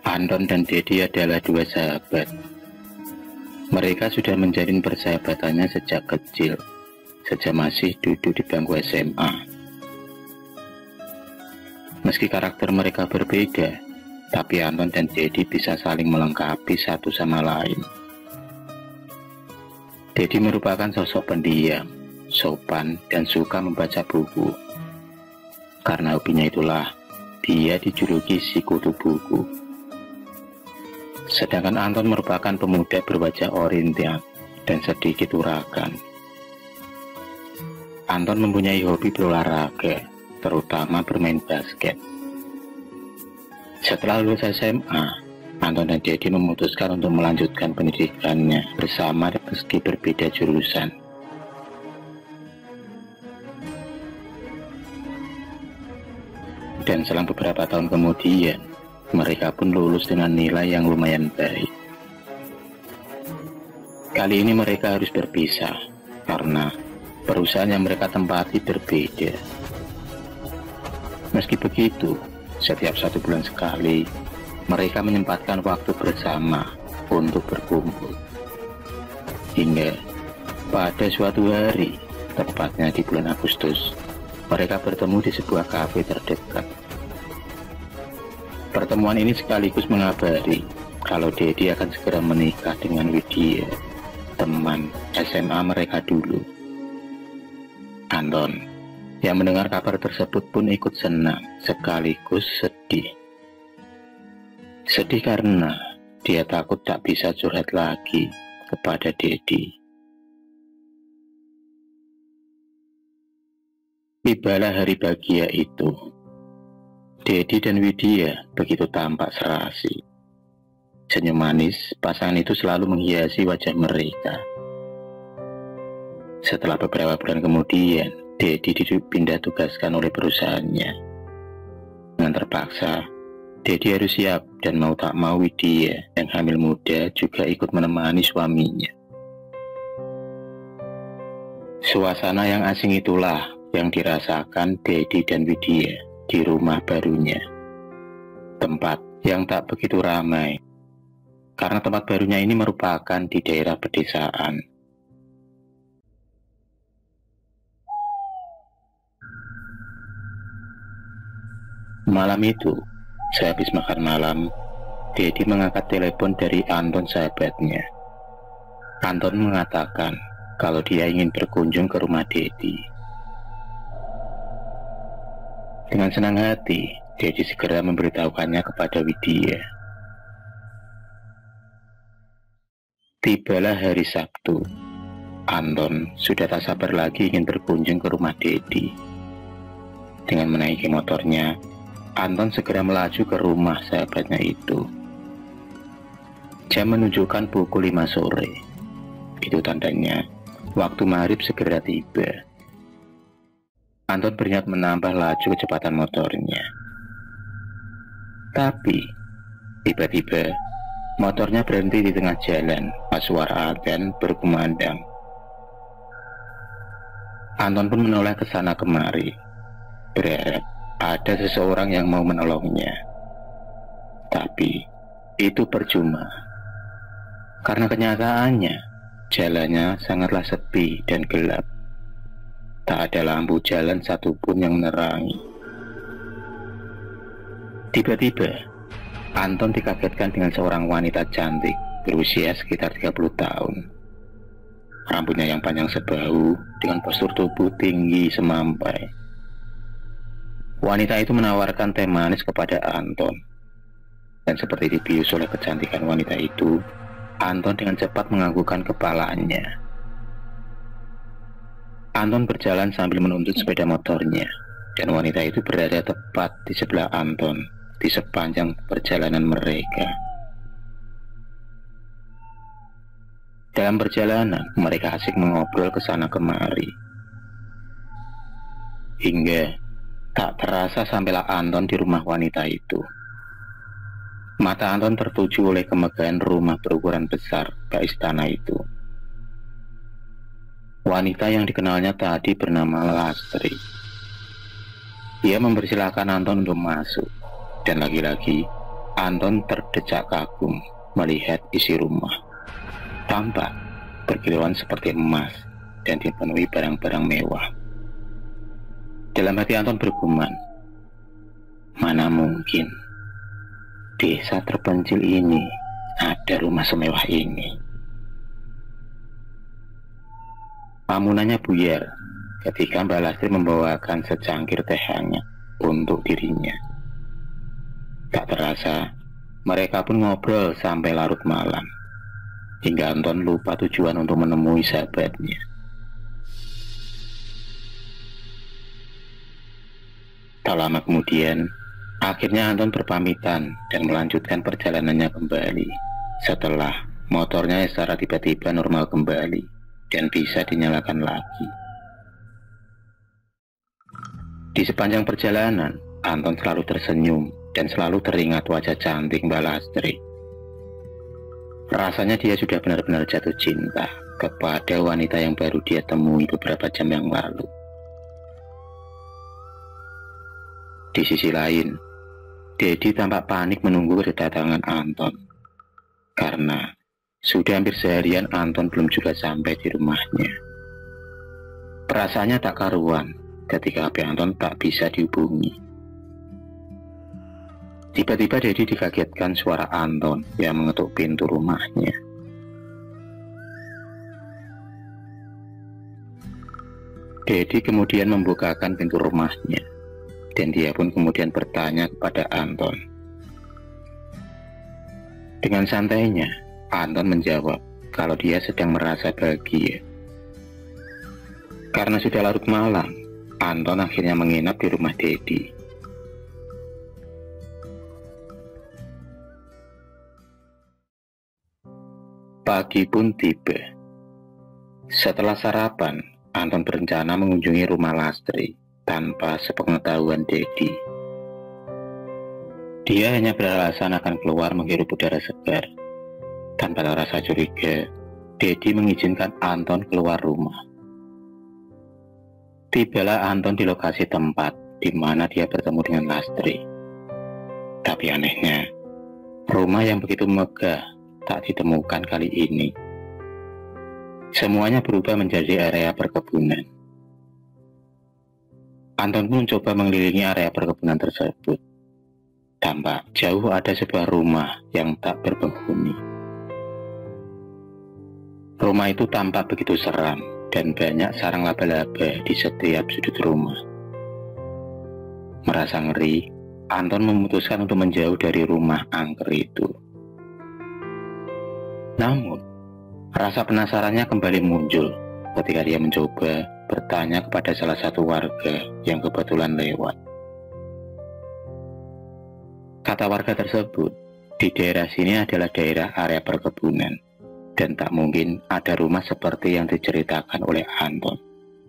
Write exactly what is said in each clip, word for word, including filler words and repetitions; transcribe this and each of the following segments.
Anton dan Dedi adalah dua sahabat. Mereka sudah menjalin persahabatannya sejak kecil, sejak masih duduk di bangku S M A. Meski karakter mereka berbeda, tapi Anton dan Dedi bisa saling melengkapi satu sama lain. Dedi merupakan sosok pendiam, sopan, dan suka membaca buku. Karena hobinya itulah, dia dijuluki si kutu buku. Sedangkan Anton merupakan pemuda berwajah oriental dan sedikit urakan. Anton mempunyai hobi berolahraga, terutama bermain basket. Setelah lulus S M A, Anton dan Dedi memutuskan untuk melanjutkan pendidikannya bersama meski berbeda jurusan. Dan selang beberapa tahun kemudian, mereka pun lulus dengan nilai yang lumayan baik. Kali ini mereka harus berpisah karena perusahaan yang mereka tempati berbeda. Meski begitu, setiap satu bulan sekali, mereka menyempatkan waktu bersama untuk berkumpul. Hingga pada suatu hari, tepatnya di bulan Agustus, mereka bertemu di sebuah kafe terdekat. Pertemuan ini sekaligus mengabari kalau Dedi akan segera menikah dengan Widya, teman S M A mereka dulu. Anton yang mendengar kabar tersebut pun ikut senang sekaligus sedih. Sedih karena dia takut tak bisa curhat lagi kepada Dedi. Tibalah hari bahagia itu. Dedi dan Widya begitu tampak serasi. Senyum manis pasangan itu selalu menghiasi wajah mereka. Setelah beberapa bulan kemudian, Dedi dipindah tugaskan oleh perusahaannya. Dengan terpaksa, Dedi harus siap dan mau tak mau Widya yang hamil muda juga ikut menemani suaminya. Suasana yang asing itulah yang dirasakan Dedi dan Widya di rumah barunya. Tempat yang tak begitu ramai, karena tempat barunya ini merupakan di daerah pedesaan. Malam itu, sehabis makan malam, Dedi mengangkat telepon dari Anton sahabatnya. Anton mengatakan kalau dia ingin berkunjung ke rumah Dedi. Dengan senang hati, Dedi segera memberitahukannya kepada Widya. Tibalah hari Sabtu. Anton sudah tak sabar lagi ingin berkunjung ke rumah Dedi. Dengan menaiki motornya, Anton segera melaju ke rumah sahabatnya itu. Jam menunjukkan pukul lima sore. Itu tandanya waktu maghrib segera tiba. Anton berniat menambah laju kecepatan motornya. Tapi tiba-tiba motornya berhenti di tengah jalan pas suara adzan berkumandang. Anton pun menoleh ke sana kemari, berharap ada seseorang yang mau menolongnya. Tapi itu percuma, karena kenyataannya jalannya sangatlah sepi dan gelap. Tak ada lampu jalan satupun yang menerangi. Tiba-tiba Anton dikagetkan dengan seorang wanita cantik berusia sekitar tiga puluh tahun. Rambutnya yang panjang sebahu dengan postur tubuh tinggi semampai. Wanita itu menawarkan teh manis kepada Anton. Dan seperti dibius oleh kecantikan wanita itu, Anton dengan cepat menganggukkan kepalanya. Anton berjalan sambil menuntut sepeda motornya, dan wanita itu berada tepat di sebelah Anton di sepanjang perjalanan mereka. Dalam perjalanan, mereka asik mengobrol ke sana kemari. Hingga tak terasa sampailah Anton di rumah wanita itu. Mata Anton tertuju oleh kemegahan rumah berukuran besar ke istana itu. Wanita yang dikenalnya tadi bernama Lastri. Dia mempersilahkan Anton untuk masuk, dan lagi-lagi Anton terdecak kagum melihat isi rumah. Tampak berkilauan seperti emas dan dipenuhi barang-barang mewah. Dalam hati Anton bergumam, mana mungkin desa terpencil ini ada rumah semewah ini. Lamunannya buyar ketika Mbak Lastri membawakan secangkir teh hangat untuk dirinya. Tak terasa, mereka pun ngobrol sampai larut malam, hingga Anton lupa tujuan untuk menemui sahabatnya. Tak lama kemudian, akhirnya Anton berpamitan dan melanjutkan perjalanannya kembali setelah motornya secara tiba-tiba normal kembali dan bisa dinyalakan lagi. Di sepanjang perjalanan, Anton selalu tersenyum dan selalu teringat wajah cantik Mbak Lastri. Rasanya dia sudah benar-benar jatuh cinta kepada wanita yang baru dia temui beberapa jam yang lalu. Di sisi lain, Dedi tampak panik menunggu kedatangan Anton, karena sudah hampir seharian Anton belum juga sampai di rumahnya. Perasaannya tak karuan ketika H P Anton tak bisa dihubungi. Tiba-tiba Dedi dikagetkan suara Anton yang mengetuk pintu rumahnya. Dedi kemudian membukakan pintu rumahnya, dan dia pun kemudian bertanya kepada Anton. Dengan santainya, Anton menjawab kalau dia sedang merasa bahagia. Karena sudah larut malam, Anton akhirnya menginap di rumah Dedi. Pagi pun tiba. Setelah sarapan, Anton berencana mengunjungi rumah Lastri tanpa sepengetahuan Dedi. Dia hanya beralasan akan keluar menghirup udara segar. Tanpa ada rasa curiga, Dedi mengizinkan Anton keluar rumah. Tibalah Anton di lokasi tempat di mana dia bertemu dengan Lastri. Tapi anehnya, rumah yang begitu megah tak ditemukan kali ini. Semuanya berubah menjadi area perkebunan. Anton pun mencoba mengelilingi area perkebunan tersebut. Tampak jauh ada sebuah rumah yang tak berpenghuni. Rumah itu tampak begitu seram dan banyak sarang laba-laba di setiap sudut rumah. Merasa ngeri, Anton memutuskan untuk menjauh dari rumah angker itu. Namun, rasa penasarannya kembali muncul ketika dia mencoba bertanya kepada salah satu warga yang kebetulan lewat. Kata warga tersebut, di daerah sini adalah daerah area perkebunan, dan tak mungkin ada rumah seperti yang diceritakan oleh Anton.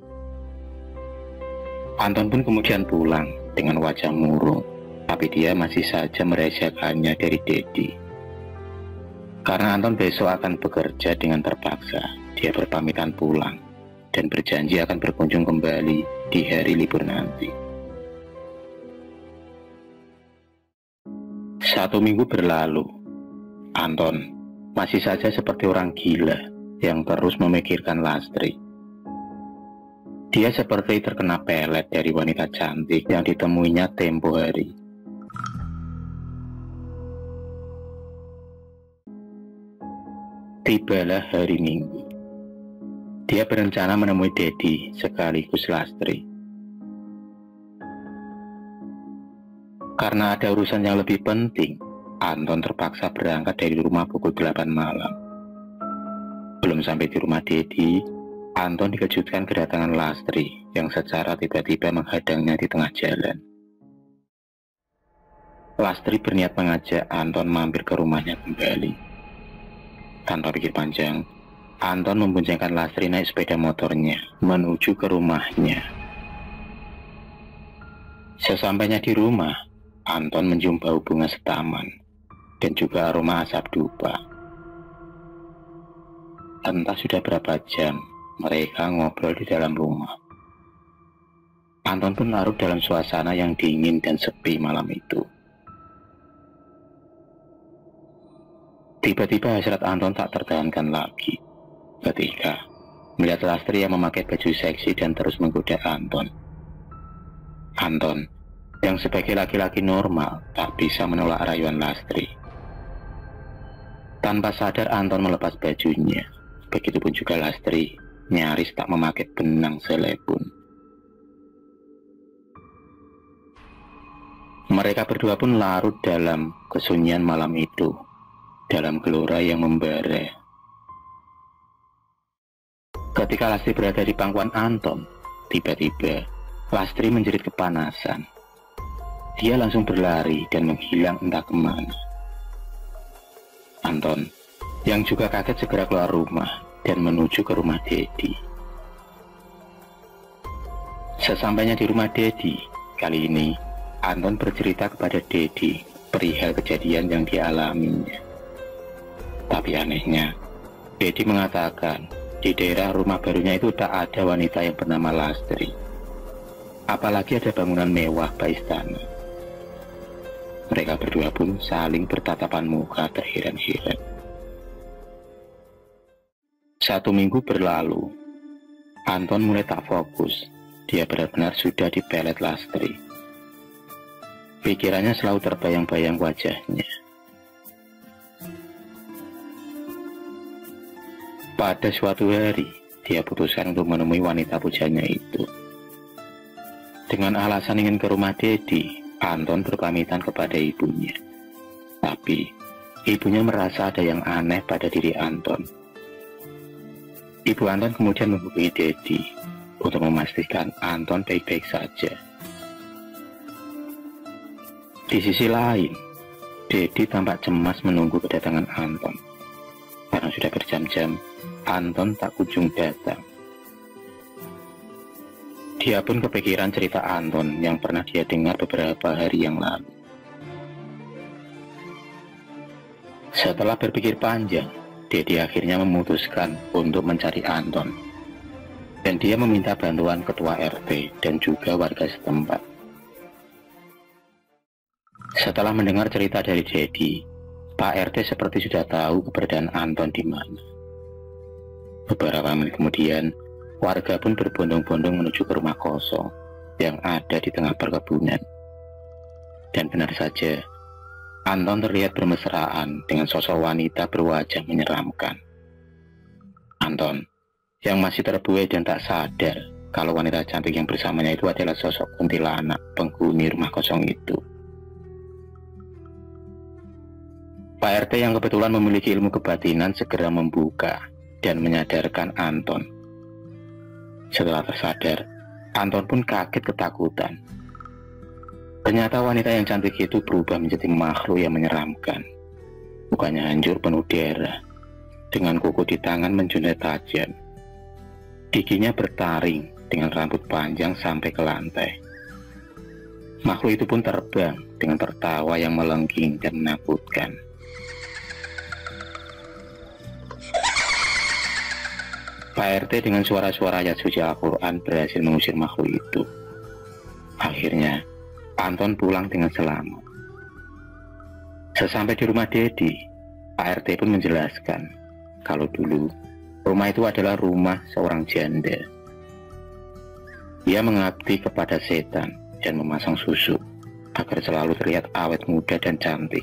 Anton pun kemudian pulang dengan wajah murung, tapi dia masih saja merahasiakannya dari Dedi. Karena Anton besok akan bekerja dengan terpaksa, dia berpamitan pulang dan berjanji akan berkunjung kembali di hari libur nanti. Satu minggu berlalu, Anton masih saja seperti orang gila yang terus memikirkan Lastri. Dia seperti terkena pelet dari wanita cantik yang ditemuinya tempo hari. Tibalah hari Minggu. Dia berencana menemui Dedi sekaligus Lastri. Karena ada urusan yang lebih penting, Anton terpaksa berangkat dari rumah pukul delapan malam. Belum sampai di rumah Dedi, Anton dikejutkan kedatangan Lastri yang secara tiba-tiba menghadangnya di tengah jalan. Lastri berniat mengajak Anton mampir ke rumahnya kembali. Tanpa pikir panjang, Anton memboncengkan Lastri naik sepeda motornya menuju ke rumahnya. Sesampainya di rumah, Anton mencium bau bunga setaman dan juga aroma asap dupa. Entah sudah berapa jam mereka ngobrol di dalam rumah. Anton pun larut dalam suasana yang dingin dan sepi malam itu. Tiba-tiba hasrat Anton tak tertahankan lagi ketika melihat Lastri yang memakai baju seksi dan terus menggoda Anton. Anton yang sebagai laki-laki normal tak bisa menolak rayuan Lastri. Tanpa sadar Anton melepas bajunya. Begitupun juga Lastri nyaris tak memakai benang selai pun. Mereka berdua pun larut dalam kesunyian malam itu, dalam gelora yang membara. Ketika Lastri berada di pangkuan Anton, tiba-tiba Lastri menjerit kepanasan. Dia langsung berlari dan menghilang entah kemana. Anton yang juga kaget segera keluar rumah dan menuju ke rumah Dedi. Sesampainya di rumah Dedi, kali ini Anton bercerita kepada Dedi perihal kejadian yang dialaminya. Tapi anehnya, Dedi mengatakan di daerah rumah barunya itu tak ada wanita yang bernama Lastri. Apalagi ada bangunan mewah bak istana. Mereka berdua pun saling bertatapan muka terheran-heran. Satu minggu berlalu, Anton mulai tak fokus. Dia benar-benar sudah dipelet Lastri. Pikirannya selalu terbayang-bayang wajahnya. Pada suatu hari, dia putuskan untuk menemui wanita pujanya itu. Dengan alasan ingin ke rumah Dedi, Anton berpamitan kepada ibunya. Tapi, ibunya merasa ada yang aneh pada diri Anton. Ibu Anton kemudian menghubungi Dedi untuk memastikan Anton baik-baik saja. Di sisi lain, Dedi tampak cemas menunggu kedatangan Anton. Karena sudah berjam-jam, Anton tak kunjung datang. Dia pun kepikiran cerita Anton yang pernah dia dengar beberapa hari yang lalu. Setelah berpikir panjang, Dedi akhirnya memutuskan untuk mencari Anton. Dan dia meminta bantuan ketua R T dan juga warga setempat. Setelah mendengar cerita dari Dedi, Pak R T seperti sudah tahu keberadaan Anton di mana. Beberapa menit kemudian, warga pun berbondong-bondong menuju ke rumah kosong yang ada di tengah perkebunan. Dan benar saja, Anton terlihat bermesraan dengan sosok wanita berwajah menyeramkan. Anton, yang masih terbuai dan tak sadar kalau wanita cantik yang bersamanya itu adalah sosok kuntilanak penghuni rumah kosong itu. Pak R T yang kebetulan memiliki ilmu kebatinan segera membuka dan menyadarkan Anton. Setelah tersadar, Anton pun kaget ketakutan. Ternyata wanita yang cantik itu berubah menjadi makhluk yang menyeramkan. Bukannya hancur penuh darah, dengan kuku di tangan menjuntai tajam. Giginya bertaring dengan rambut panjang sampai ke lantai. Makhluk itu pun terbang dengan tertawa yang melengking dan menakutkan. Pak R T dengan suara-suara ayat suci Al-Quran berhasil mengusir makhluk itu. Akhirnya, Anton pulang dengan selamat. Sesampai di rumah Dedi, Pak R T pun menjelaskan kalau dulu rumah itu adalah rumah seorang janda. Dia mengabdi kepada setan dan memasang susu agar selalu terlihat awet muda dan cantik.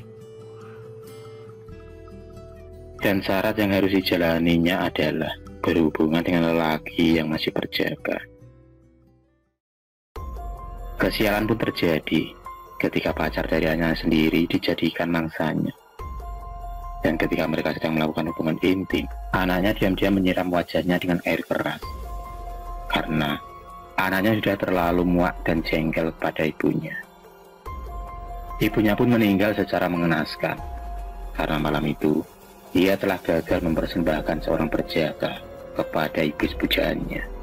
Dan syarat yang harus dijalaninya adalah berhubungan dengan lelaki yang masih berjaga. Kesialan pun terjadi ketika pacar dari anaknya sendiri dijadikan mangsanya. Dan ketika mereka sedang melakukan hubungan intim, anaknya diam-diam menyiram wajahnya dengan air keras. Karena anaknya sudah terlalu muak dan jengkel pada ibunya. Ibunya pun meninggal secara mengenaskan. Karena malam itu, ia telah gagal mempersembahkan seorang berjaga kepada iblis pujaannya.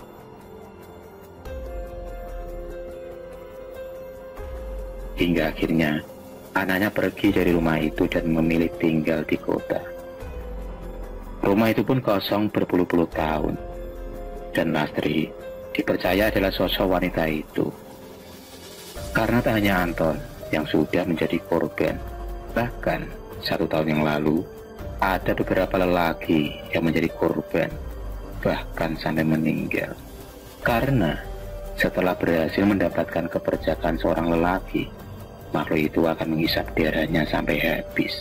Hingga akhirnya anaknya pergi dari rumah itu dan memilih tinggal di kota. Rumah itu pun kosong berpuluh-puluh tahun. Dan Lastri dipercaya adalah sosok wanita itu. Karena tak hanya Anton yang sudah menjadi korban, bahkan satu tahun yang lalu, ada beberapa lelaki yang menjadi korban, bahkan sampai meninggal. Karena setelah berhasil mendapatkan keperjakaan seorang lelaki, makhluk itu akan menghisap darahnya sampai habis.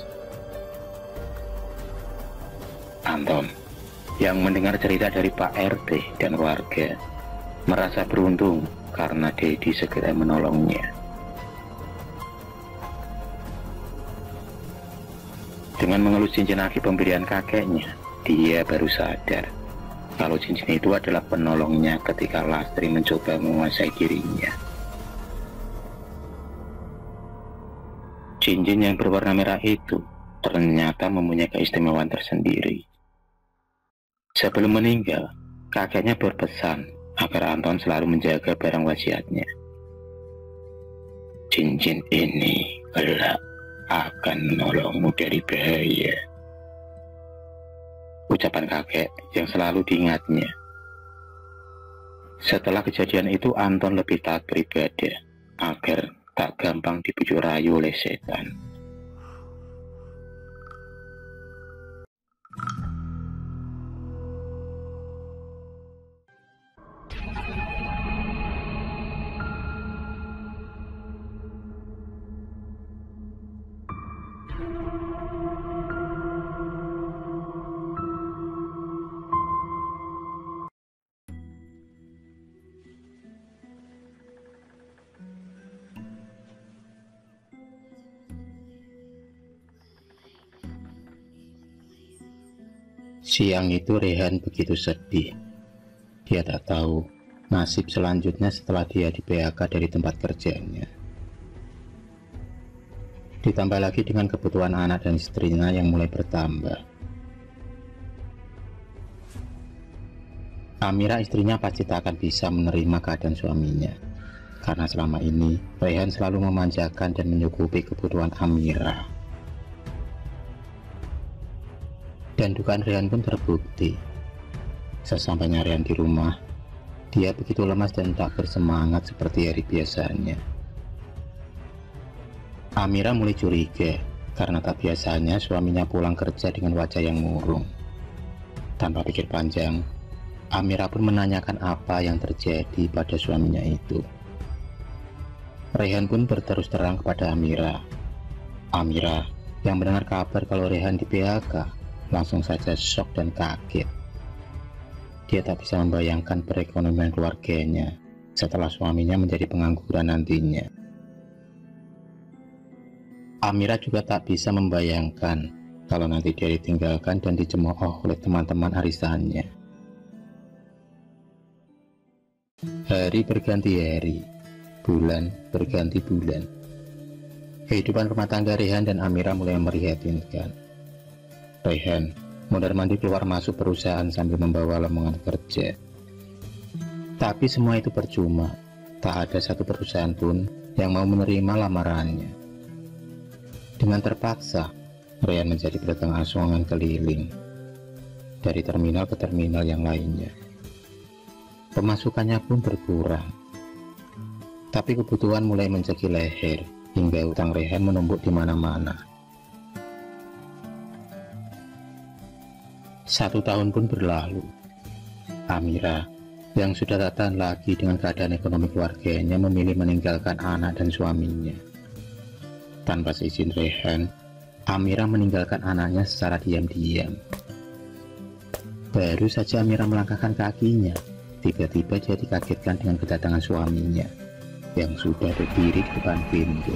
Anton, yang mendengar cerita dari Pak R T dan warga, merasa beruntung karena Dedi segera menolongnya. Dengan mengelus cincin aki pemberian kakeknya, dia baru sadar kalau cincin itu adalah penolongnya ketika Lastri mencoba menguasai dirinya. Cincin yang berwarna merah itu ternyata mempunyai keistimewaan tersendiri. Sebelum meninggal, kakeknya berpesan agar Anton selalu menjaga barang wasiatnya. Cincin ini kelak akan menolongmu dari bahaya, ucapan kakek yang selalu diingatnya. Setelah kejadian itu, Anton lebih taat beribadah agar tak gampang dibujuk rayu oleh setan. Siang itu Rehan begitu sedih. Dia tak tahu nasib selanjutnya setelah dia di P H K dari tempat kerjanya. Ditambah lagi dengan kebutuhan anak dan istrinya yang mulai bertambah. Amira istrinya pasti tak akan bisa menerima keadaan suaminya, karena selama ini Rehan selalu memanjakan dan menyuguhi kebutuhan Amira. Dan dugaan Rehan pun terbukti. Sesampainya Rehan di rumah, dia begitu lemas dan tak bersemangat seperti hari biasanya. Amira mulai curiga karena tak biasanya suaminya pulang kerja dengan wajah yang murung. Tanpa pikir panjang, Amira pun menanyakan apa yang terjadi pada suaminya itu. Rehan pun berterus terang kepada Amira. Amira yang mendengar kabar kalau Rehan di P H K langsung saja shock dan kaget. Dia tak bisa membayangkan perekonomian keluarganya setelah suaminya menjadi pengangguran nantinya. Amira juga tak bisa membayangkan kalau nanti dia ditinggalkan dan dicemooh oleh teman-teman arisannya. Hari berganti hari, bulan berganti bulan. Kehidupan rumah tangga Rehan dan Amira mulai memprihatinkan. Rehan mondar-mandir keluar masuk perusahaan sambil membawa lowongan kerja. Tapi semua itu percuma. Tak ada satu perusahaan pun yang mau menerima lamarannya. Dengan terpaksa, Rehan menjadi pedagang asongan keliling dari terminal ke terminal yang lainnya. Pemasukannya pun berkurang. Tapi kebutuhan mulai mencekik leher hingga utang Rehan menumpuk di mana-mana. Satu tahun pun berlalu. Amira yang sudah tak tahan lagi dengan keadaan ekonomi keluarganya memilih meninggalkan anak dan suaminya. Tanpa seizin Rehan, Amira meninggalkan anaknya secara diam-diam. Baru saja Amira melangkahkan kakinya, tiba-tiba dia dikagetkan dengan kedatangan suaminya yang sudah berdiri di depan pintu.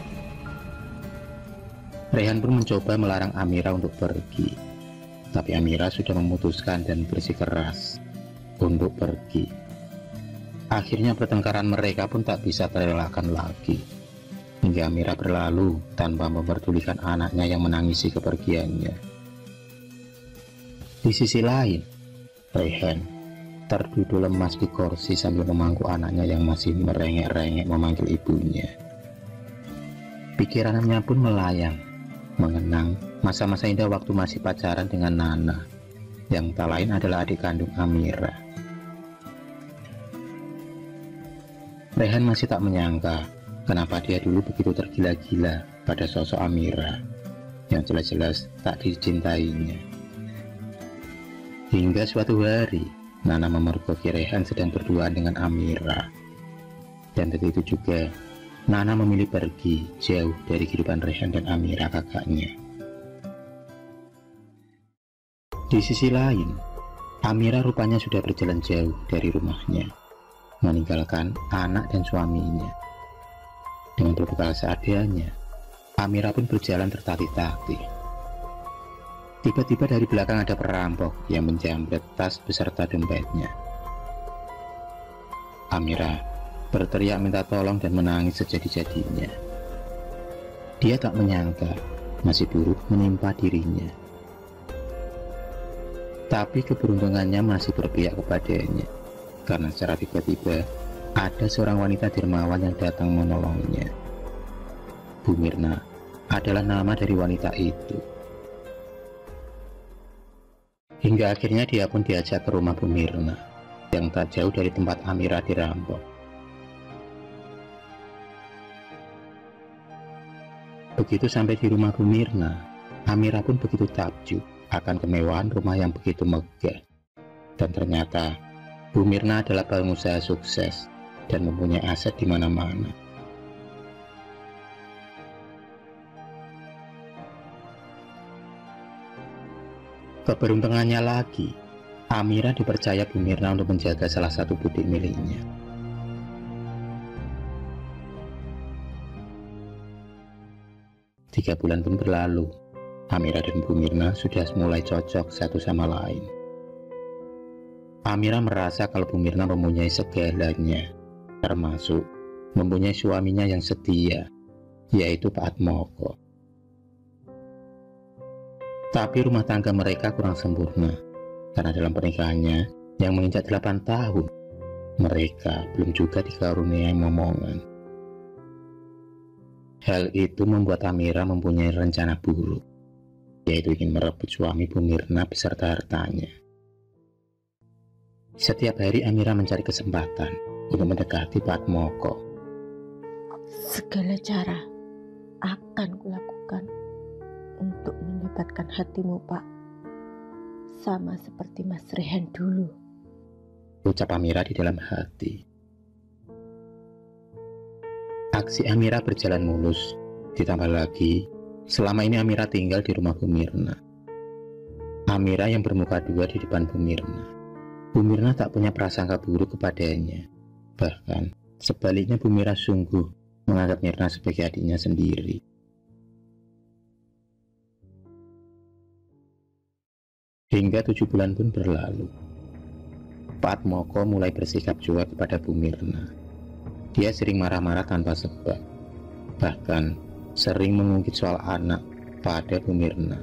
Rehan pun mencoba melarang Amira untuk pergi. Tapi Amira sudah memutuskan dan bersikeras untuk pergi. Akhirnya pertengkaran mereka pun tak bisa terelakkan lagi, hingga Amira berlalu tanpa memperdulikan anaknya yang menangisi kepergiannya. Di sisi lain, Rehan terduduk lemas di kursi sambil memangku anaknya yang masih merengek-rengek memanggil ibunya. Pikirannya pun melayang, mengenang masa-masa indah waktu masih pacaran dengan Nana, yang tak lain adalah adik kandung Amira. Rehan masih tak menyangka kenapa dia dulu begitu tergila-gila pada sosok Amira. yang jelas-jelas tak dicintainya. Hingga suatu hari, Nana memergoki Rehan sedang berduaan dengan Amira. Dan ketika itu juga, Nana memilih pergi jauh dari kehidupan Rehan dan Amira kakaknya. Di sisi lain, Amira rupanya sudah berjalan jauh dari rumahnya, meninggalkan anak dan suaminya. Dengan berbekal seadanya, Amira pun berjalan tertatih-tatih. Tiba-tiba dari belakang ada perampok yang menjamret tas beserta dompetnya. Amira berteriak minta tolong dan menangis sejadi-jadinya. Dia tak menyangka nasib buruk menimpa dirinya. Tapi keberuntungannya masih berpihak kepadanya, karena secara tiba-tiba ada seorang wanita dermawan yang datang menolongnya. Bu Mirna adalah nama dari wanita itu. Hingga akhirnya dia pun diajak ke rumah Bu Mirna, yang tak jauh dari tempat Amira dirampok. Begitu sampai di rumah Bu Mirna, Amira pun begitu takjub akan kemewahan rumah yang begitu megah. Dan ternyata Bu Mirna adalah pengusaha sukses dan mempunyai aset di mana-mana. Keberuntungannya lagi, Amira dipercaya Bu Mirna untuk menjaga salah satu butik miliknya. Tiga bulan pun berlalu, Amira dan Bu Mirna sudah mulai cocok satu sama lain. Amira merasa kalau Bu Mirna mempunyai segalanya, termasuk mempunyai suaminya yang setia, yaitu Pak Atmoko. Tapi rumah tangga mereka kurang sempurna, karena dalam pernikahannya yang menginjak delapan tahun, mereka belum juga dikaruniai momongan. Hal itu membuat Amira mempunyai rencana buruk, yaitu ingin merebut suami Bu Mirna beserta hartanya. Setiap hari Amira mencari kesempatan untuk mendekati Pak Atmoko. Segala cara akan kulakukan untuk mendapatkan hatimu, Pak. Sama seperti Mas Rehan dulu, ucap Amira di dalam hati. Aksi Amira berjalan mulus, ditambah lagi selama ini Amira tinggal di rumah Bu Mirna. Amira yang bermuka dua di depan Bu Mirna. Bu Mirna tak punya prasangka buruk kepadanya. Bahkan sebaliknya Bu Mirna sungguh menganggap Mirna sebagai adiknya sendiri. Hingga tujuh bulan pun berlalu. Pak Atmoko mulai bersikap cuek kepada Bu Mirna. Dia sering marah-marah tanpa sebab, bahkan sering mengungkit soal anak pada Bu Mirna.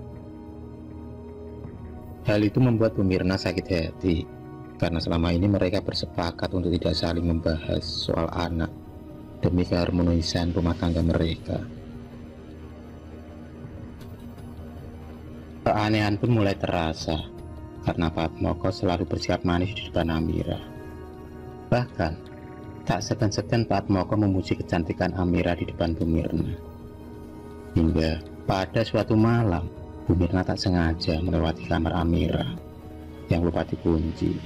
Hal itu membuat Bu Mirna sakit hati, karena selama ini mereka bersepakat untuk tidak saling membahas soal anak demi keharmonisan rumah tangga mereka. Keanehan pun mulai terasa, karena Pak Atmoko selalu bersikap manis di depan Amira. Bahkan, tak segan-segan Pak Atmoko memuji kecantikan Amira di depan Bu Mirna. Hingga pada suatu malam, Bu Mirna tak sengaja melewati kamar Amira yang lupa dikunci.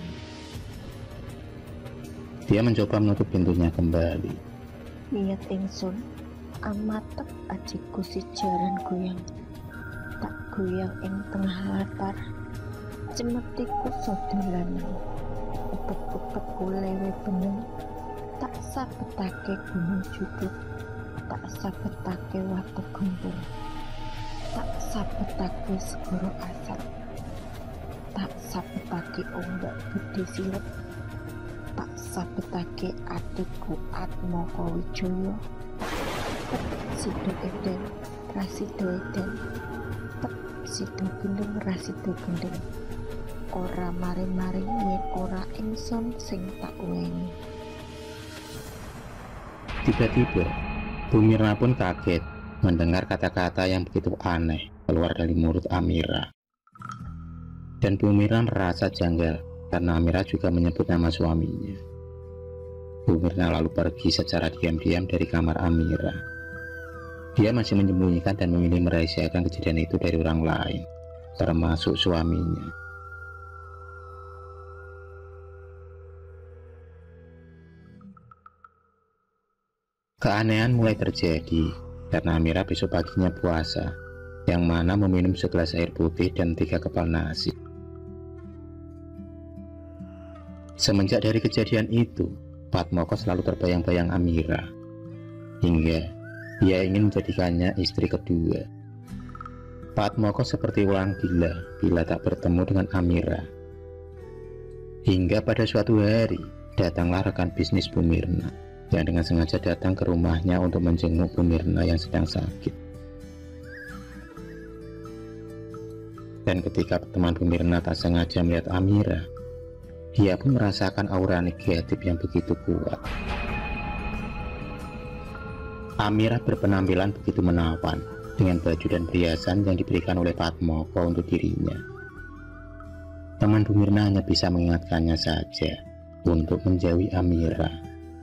Dia mencoba menutup pintunya kembali. niat ingsun amatep ajiku si jaran goyang, tak goyang ing tengah latar. Cemetiku sodolanan, upet-upetku lewe beneng, tak sabetake gunung juduk, tak sabetake watu gempur, tak sabetake segoro asap, tak sabetake ombak gede silep, tak sabetake adikku Atmoko Wijoyo. Pet sido eden, rasido eden, pet sido gendeng, rasido gendeng. Ora maring-maring yen ora ingsun sing tak weni. Tiba-tiba, Bu Mirna pun kaget mendengar kata-kata yang begitu aneh keluar dari mulut Amira. Dan Bu Mirna merasa janggal karena Amira juga menyebut nama suaminya. Bu Mirna lalu pergi secara diam-diam dari kamar Amira. Dia masih menyembunyikan dan memilih merahasiakan kejadian itu dari orang lain, termasuk suaminya. Keanehan mulai terjadi karena Amira besok paginya puasa, yang mana meminum segelas air putih dan tiga kepal nasi. Semenjak dari kejadian itu, Patmoko selalu terbayang-bayang Amira, hingga ia ingin menjadikannya istri kedua. Patmoko seperti orang gila bila tak bertemu dengan Amira. Hingga pada suatu hari, datanglah rekan bisnis Bu Mirna yang dengan sengaja datang ke rumahnya untuk menjenguk Bu Mirna yang sedang sakit. Dan ketika teman Bu Mirna tak sengaja melihat Amira, dia pun merasakan aura negatif yang begitu kuat. Amira berpenampilan begitu menawan dengan baju dan perhiasan yang diberikan oleh Patmoko untuk dirinya. Teman Bu Mirna hanya bisa mengingatkannya saja untuk menjauhi Amira.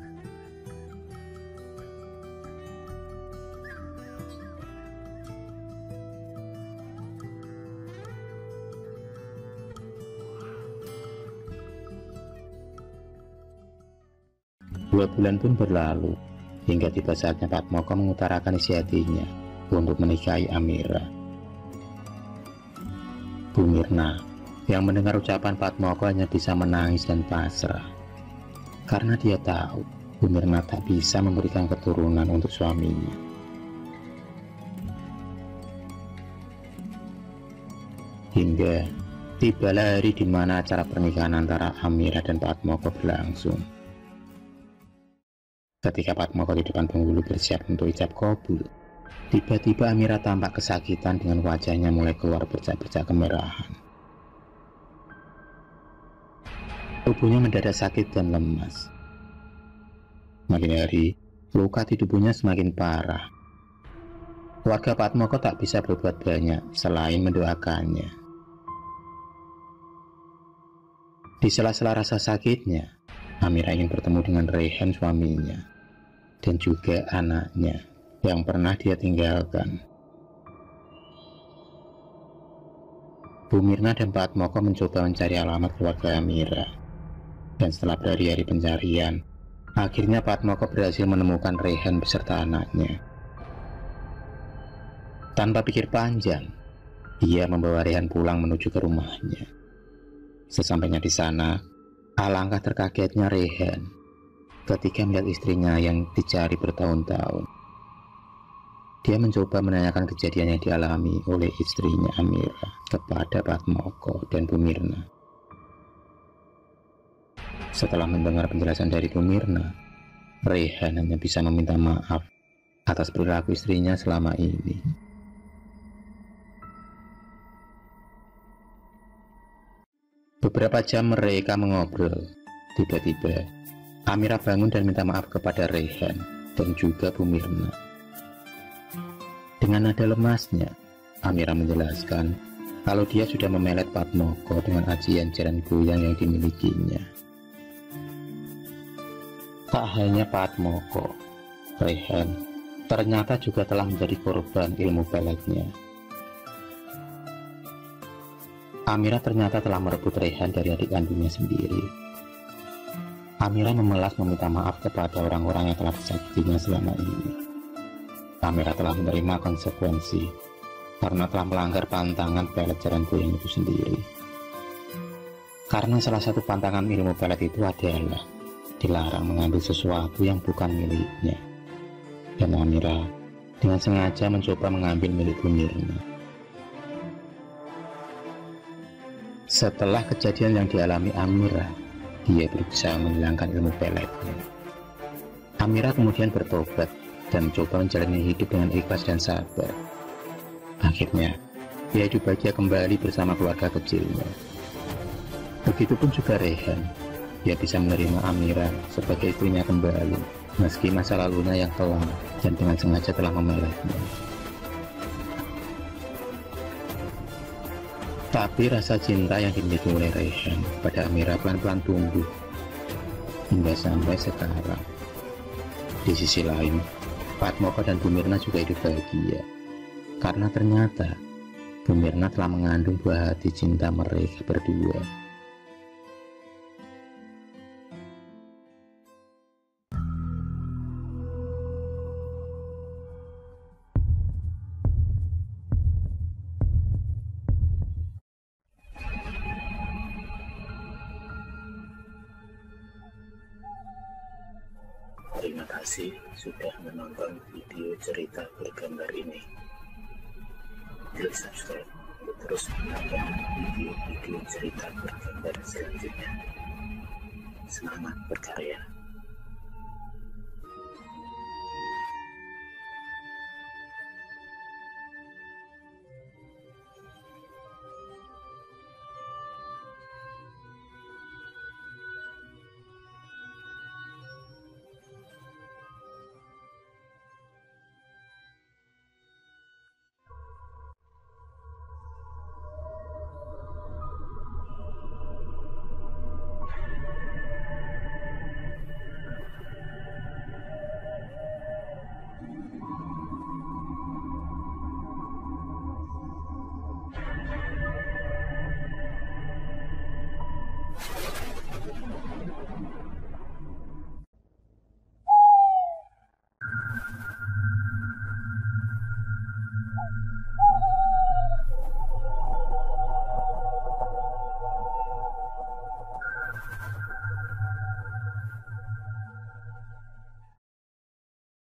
Dua bulan pun berlalu, hingga tiba saatnya Patmoko mengutarakan isi hatinya untuk menikahi Amira. Bu Mirna yang mendengar ucapan Patmoko hanya bisa menangis dan pasrah, karena dia tahu Bu Mirna tak bisa memberikan keturunan untuk suaminya. Hingga tibalah hari di mana acara pernikahan antara Amira dan Patmoko berlangsung. Ketika Patmoko di depan penghulu bersiap untuk ijab kabul, tiba-tiba Amira tampak kesakitan dengan wajahnya mulai keluar bercak-bercak kemerahan. Tubuhnya mendadak sakit dan lemas. Makin hari, luka di tubuhnya semakin parah. Keluarga Patmoko tak bisa berbuat banyak selain mendoakannya. Di sela-sela rasa sakitnya, Amira ingin bertemu dengan Rehan suaminya dan juga anaknya yang pernah dia tinggalkan. Bu Mirna dan Patmoko mencoba mencari alamat keluarga Amira, dan setelah berhari-hari pencarian, akhirnya Patmoko berhasil menemukan Rehan beserta anaknya. Tanpa pikir panjang, dia membawa Rehan pulang menuju ke rumahnya. Sesampainya di sana, alangkah terkagetnya Rehan ketika melihat istrinya yang dicari bertahun-tahun. Dia mencoba menanyakan kejadian yang dialami oleh istrinya Amira kepada Patmoko dan Bu Mirna. Setelah mendengar penjelasan dari Bu Mirna, Rehan hanya bisa meminta maaf atas perilaku istrinya selama ini. Beberapa jam mereka mengobrol. Tiba-tiba Amira bangun dan minta maaf kepada Rehan dan juga Bu Mirna. Dengan nada lemasnya, Amira menjelaskan kalau dia sudah memelet Patmoko dengan ajian jaran goyang yang dimilikinya. Tak hanya Patmoko, Rehan ternyata juga telah menjadi korban ilmu peletnya. Amira ternyata telah merebut Rehan dari adik kandungnya sendiri. Amira memelas meminta maaf kepada orang-orang yang telah disakitinya selama ini. Amira telah menerima konsekuensi karena telah melanggar pantangan pelet jaran goyang itu sendiri. Karena salah satu pantangan ilmu pelet itu adalah dilarang mengambil sesuatu yang bukan miliknya. Dan Amira dengan sengaja mencoba mengambil milik Bu Mirna. Setelah kejadian yang dialami Amira, dia berusaha menghilangkan ilmu peletnya. Amira kemudian bertobat dan mencoba menjalani hidup dengan ikhlas dan sabar. Akhirnya, dia hidup bahagia kembali bersama keluarga kecilnya. Begitupun juga Rehan, dia bisa menerima Amira sebagai istrinya kembali, meski masa lalunya yang kelam dan dengan sengaja telah memeletnya. Tapi rasa cinta yang dimiliki oleh Rehan pada Amira pelan-pelan tumbuh hingga sampai sekarang. Di sisi lain, Fatmoko dan Bu Mirna juga hidup bahagia. Karena ternyata Bu Mirna telah mengandung buah hati cinta mereka berdua. Terima kasih sudah menonton video cerita bergambar ini. Klik subscribe untuk terus menonton video-video cerita bergambar selanjutnya. Semangat berkarya.